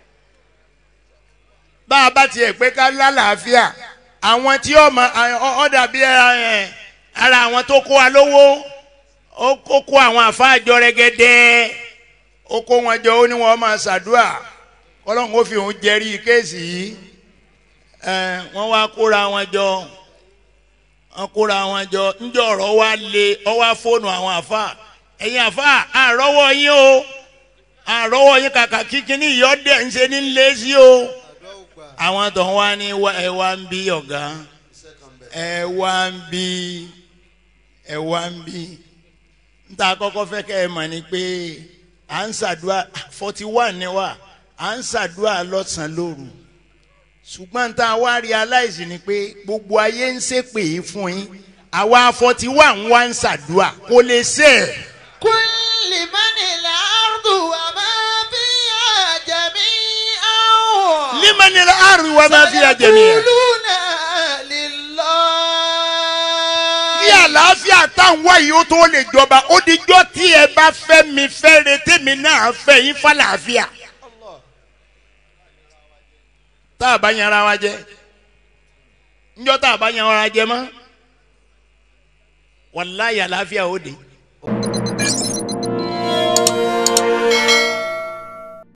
bá a bá tiẹ̀ pé ká lálàáfíà àwọn tí ó dàbí ara àwọn tó kó wa lówó ó kó àwọn àfáàjọ rẹ̀gẹ̀dẹ̀ ó kó wọn jọ ó ní wọn máa ṣàdúrà Ọlọ́run ó fi òun jẹ́rìí kéèsì yìí wọ́n wá kóra wọn jọ ńjọ́ ọ̀rọ̀ wa lé ọwá fóònù àwọn àfáà ẹ̀yin àfáà àrọ́wọ́ yín o àrọ́wọ́ yín kàkà kíkíní ìyọ́dẹ̀ ń ṣe ní lé sí o àwọn tó ń wá ní ẹ wá ń bí ọ̀gá ẹ wá ń bí níta kọ́kọ́ fẹ́ kẹ́ ẹ mọ̀ ni pé à ń ṣàdúrà 41 ni wà à ń ṣàdúrà lọ́sàn-án lóru ṣùgbọ́n tá a wá realize ni pé gbogbo ayé ń ṣépè fún yín àwa 41 wá ń ṣàdúrà kò lè ṣe é. kulli manil ardu wa ma fiha jami'an. limanil ardu wa ma fiha jami'an. sayaquluna lillah. kí àlàáfíà táwọn wá yìí ó tó lè jọba ó dijọ́ tí ẹ bá fẹ́ mi fẹ́ retí mi náà fẹ́ yín fàlàáfíà. tá a bá yan ara wa jẹ njọ́ tá a bá yan ara jẹ mọ́ wàláyà àlàáfíà ó dé.